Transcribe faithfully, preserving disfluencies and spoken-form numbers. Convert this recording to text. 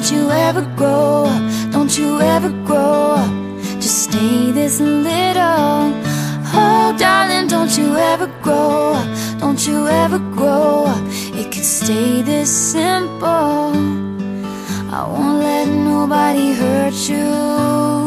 don't you ever grow up, don't you ever grow up. Just stay this little. Oh darling, don't you ever grow up, don't you ever grow up. It could stay this simple. I won't let nobody hurt you.